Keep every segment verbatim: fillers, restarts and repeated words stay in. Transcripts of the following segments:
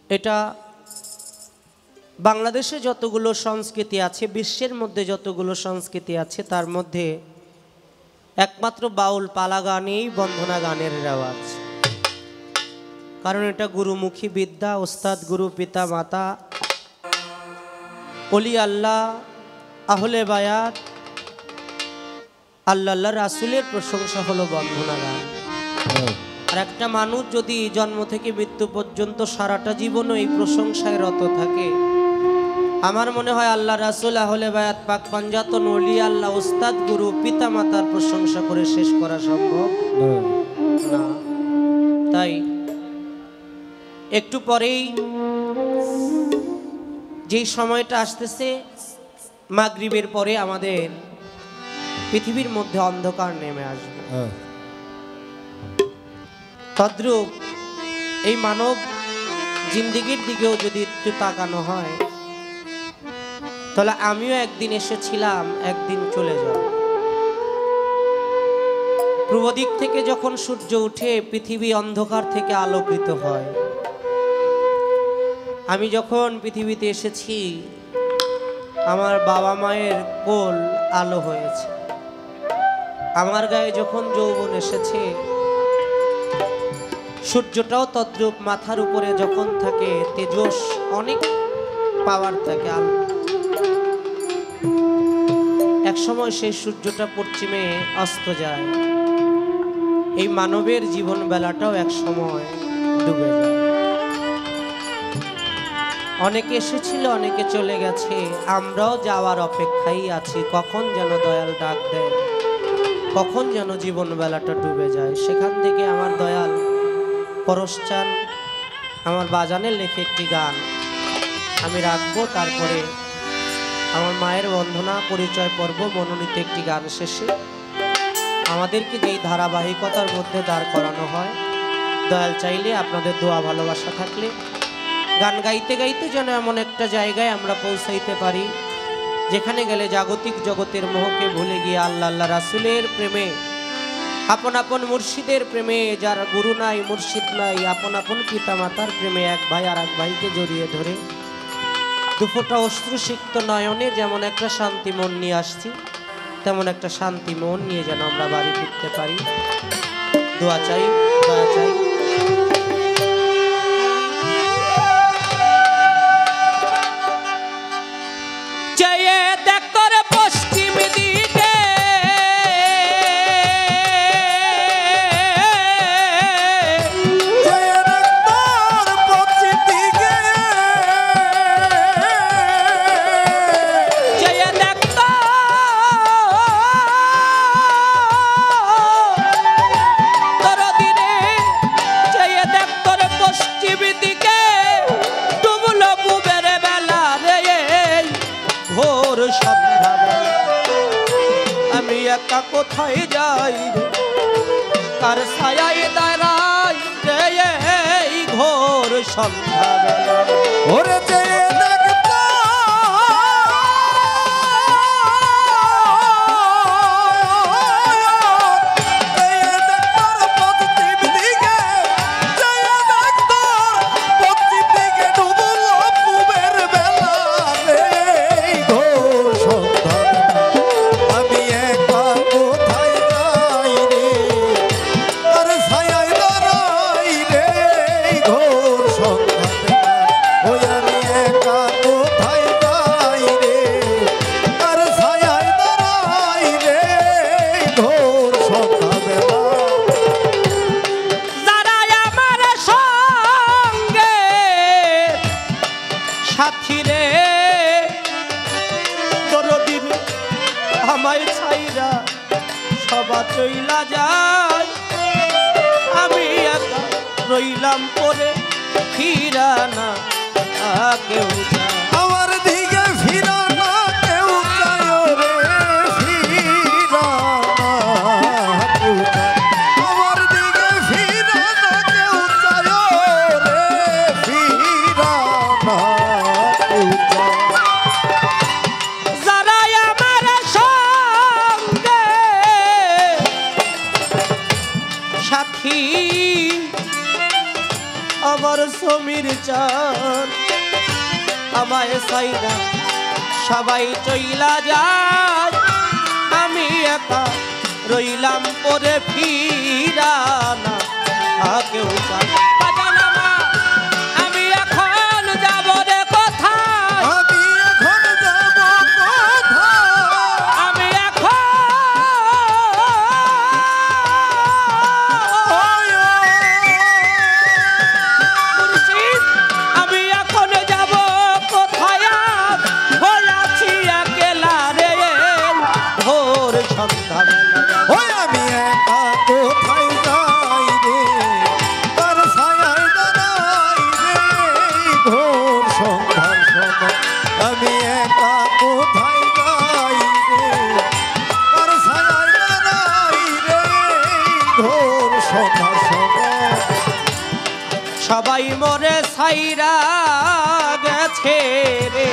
এটা বাংলাদেশে যতগুলো সংস্কৃতি আছে, বিশ্বের মধ্যে যতগুলো সংস্কৃতি আছে, তার মধ্যে একমাত্র বাউল পালা গানেই বন্দনা গানের রেওয়াজ। কারণ এটা গুরুমুখী বিদ্যা, ওস্তাদ গুরু পিতা মাতা অলি আল্লাহ আহলে বায়াত আল্লাহ আল্লাহ রাসূলের প্রশংসা হলো বন্দনা গান। আর একটা মানুষ যদি জন্ম থেকে মৃত্যু পর্যন্ত সারাটা জীবনও এই প্রশংসায় রত থাকে, আমার মনে হয় আল্লাহ রাসূল আহলে বায়াত পাক পাঞ্জাতন ওলি আল্লাহ ওস্তাদ গুরু পিতা মাতার প্রশংসা করে শেষ করা সম্ভব না। তাই একটু পরেই যেই সময়টা আসতেছে, মাগরিবের পরে আমাদের পৃথিবীর মধ্যে অন্ধকার নেমে আসবে। তদ্রূপ এই মানব জিন্দেগির দিকেও যদি একটু তাকানো হয়, তাহলে আমিও একদিন এসেছিলাম, একদিন চলে যাব। পূর্ব দিক থেকে যখন সূর্য উঠে পৃথিবী অন্ধকার থেকে আলোকিত হয়, আমি যখন পৃথিবীতে এসেছি আমার বাবা মায়ের কোল আলো হয়েছে। আমার গায়ে যখন যৌবন এসেছে, সূর্যটাও তদ্রূপ মাথার উপরে যখন থাকে, তেজস অনেক পাওয়ার থাকে, আলো। এক সময় সেই সূর্যটা পশ্চিমে অস্ত যায়, এই মানবের জীবন বেলাটাও এক সময় ডুবে যায়। অনেকে এসেছিল, অনেকে চলে গেছে, আমরাও যাওয়ার অপেক্ষায় আছি, কখন যেন দয়াল ডাক দেয়, কখন যেন জীবন বেলাটা ডুবে যায়। সেখান থেকে আমার দয়াল পরশচান আমার বাজানের লেখে একটি গান আমি রাখবো, তারপরে আমার মায়ের বন্দনা পরিচয় পর্ব মনোনীত একটি গান শেষে আমাদেরকে যেই ধারাবাহিকতার মধ্যে দাঁড় করানো হয়, দয়াল চাইলে আপনাদের দোয়া ভালোবাসা থাকলে গান গাইতে গাইতে যেন এমন একটা জায়গায় আমরা পৌঁছাইতে পারি, যেখানে গেলে জাগতিক জগতের মোহকে ভুলে গিয়ে আল্লাহ আল্লাহ রাসূলের প্রেমে, আপন আপন মুর্শিদের প্রেমে, যার গুরু নাই মুর্শিদ নাই, আপন আপন পিতা মাতার প্রেমে এক ভাই আর এক ভাইকে জড়িয়ে ধরে দুফোঁটা অশ্রুসিক্ত নয়নে যেমন একটা শান্তি মন নিয়ে আসছি, তেমন একটা শান্তি মন নিয়ে যেন আমরা বাড়ি ফিরতে পারি। দোয়া চাই, দয়া চাই। আমি একা কোথায় যাই, কার ছায়ায় দাঁড়াই রে এই ঘোর সন্ধ্যাবেলা। ওরে আমায় ছাইরা সবা চইলা যায়, আমি একা রইলাম পরে, ফিরা না কেউ আমার দিকে, ফিরা না কেউ চায় রে, ফিরা আমার দিকে, ফিরা না কেউ চায় রে, ফিরা না কেউ সাথী আমার সমি আমির চান আমায় সাইরা সবাই চইলা যায় আমি একা রইলাম পরে ফিরা না কেউ চায় আমি এখন যাব রে কোথায় আমি এখন যাব কোথায় আমি এখন মুর্শিদ আমি এখন যাব কোথায় হয়ে আছি একলা রে ভোর সন্ধ্যা ওই আমি একা কোথায় যাই রে তার ছায়ায় দাঁড়াই রে ঘোর সন্ধ্যার সময় আমি একা কোথায় যাই রে তার ছায়ায় দাঁড়াই রে ঘোর সন্ধ্যার সময় সবাই মরে সাইরা গেছে রে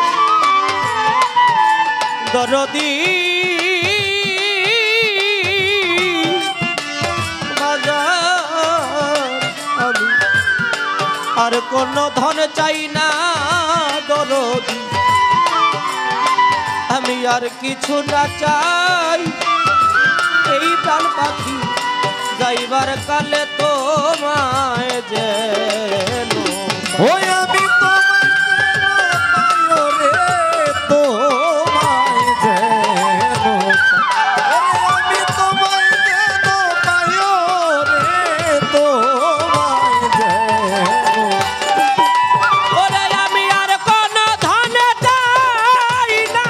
দরদি আমি আর কোন ধন চাই না দরদি আমি আর কিছু না চাই এই প্রাণ পাখি যাইবার কালে তোমায় যেন ওই আমি তোমায় যেন পাইও রে তোমায় যেন ওরে আমি আর কোন ধন চাই না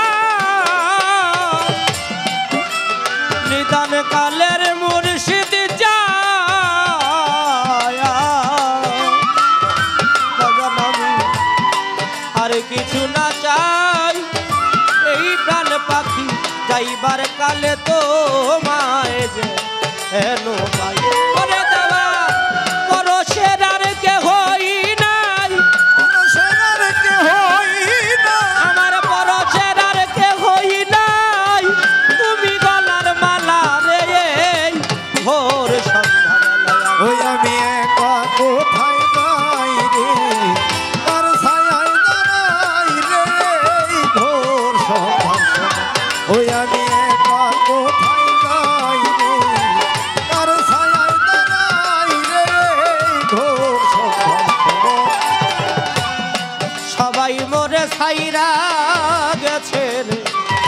নিদান কালের মুর্শিদ আর কিছু না চাই এই প্রাণ পাখি যাইবার কালে তো মায় যে হেন পাই ওরে দেওয়া পরশের আর কে হই নাই পরশের কে হই না আমার পরশের আর কে হই নাই তুমি গলার মালা রে ভোর সন্ধ্যাবেলা ওই আমি একা কোথায় যাই রে তার ছায়ায় দাঁড়াই রে ঘোর সন্ধ্যার সময় ওই আমি একা কোথায় যাই রে তার ছায়ায় দাঁড়াই রে ঘোর সন্ধ্যার সময় সবাই মরে সাইরা গেছে রে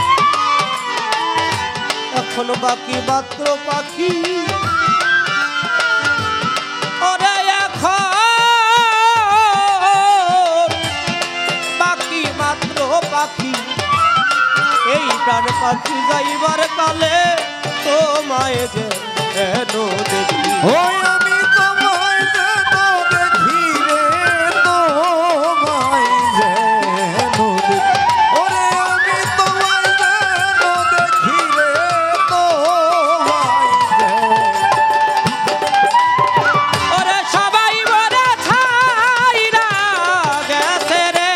এখন বাকি মাত্র পাখি ওরে এখন বাকি মাত্র পাখি এই প্রাণ পাখি যাইবার কালে তোমায় যে হেন দেখি ওই আমি তোমায় যেন দেখি রে তোমায় যেন দেখি ওরে আমি তোমায় যেন দেখি রে তোমায় যেন ওরে সবাই মরে ছাইরা গেছে রে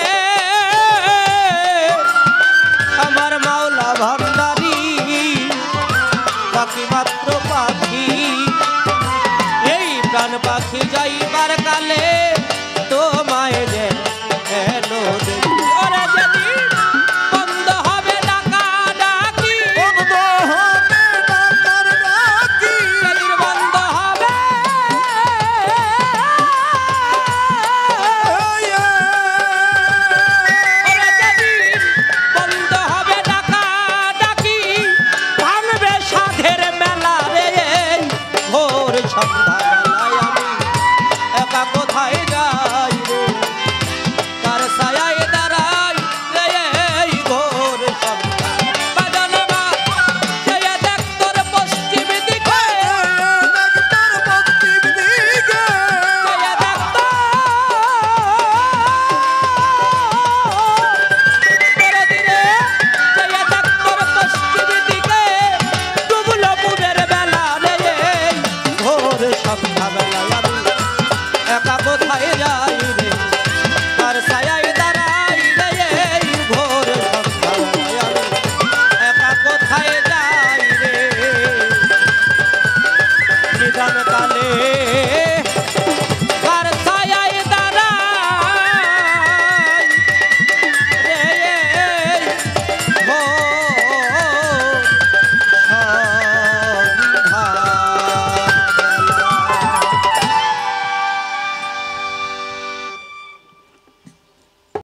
আমার মাওলা ভান্ডারি বাকি মাত্র পাখি এই প্রাণ পাখি যাইবার কালে তোমায় যে হেন দেখি ওরে যেদিন বন্ধ হবে ডাকা ডাকি বন্ধ হবে ডাকার ডাকি যেদিন বন্ধ হবে ওরে যেদিন বন্ধ হবে ডাকা ডাকি ভাঙবে সাধের মেলা রে ভোর সন্ধ্যাবেলায় আমি একা কোথায় যাই রে তার ছায়ায় দাঁড়াই রে এই ঘোর সন্ধ্যা বাজানো মা চেয়ে দেখ তোর পশ্চিম দিকে ডাক্তার পশ্চিম দিকে চেয়ে দেখ তোর দিনে চেয়ে দেখ তোর পশ্চিম দিকে ডুবলো পুরের বেলা রে ভোর সন্ধ্যাবেলায় আমি একা কোথায় যাই রে